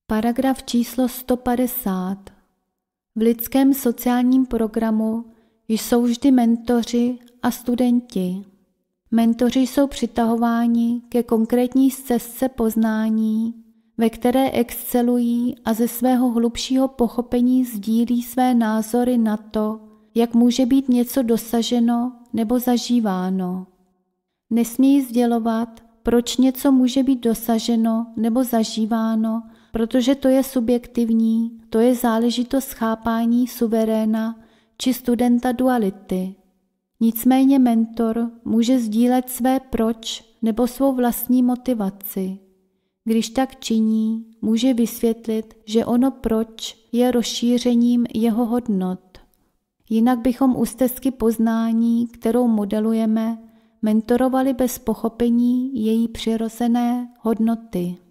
Paragraf číslo 150. V lidském sociálním programu jsou vždy mentoři a studenti. Mentoři jsou přitahováni ke konkrétní stezce poznání, ve které excelují a ze svého hlubšího pochopení sdílí své názory na to, jak může být něco dosaženo nebo zažíváno. Nesmějí sdělovat, proč něco může být dosaženo nebo zažíváno, protože to je subjektivní, to je záležitost chápání suveréna či studenta duality. Nicméně mentor může sdílet své proč nebo svou vlastní motivaci. Když tak činí, může vysvětlit, že ono proč je rozšířením jeho hodnot. Jinak bychom u stezky poznání, kterou modelujeme, mentorovali bez pochopení její přirozené hodnoty.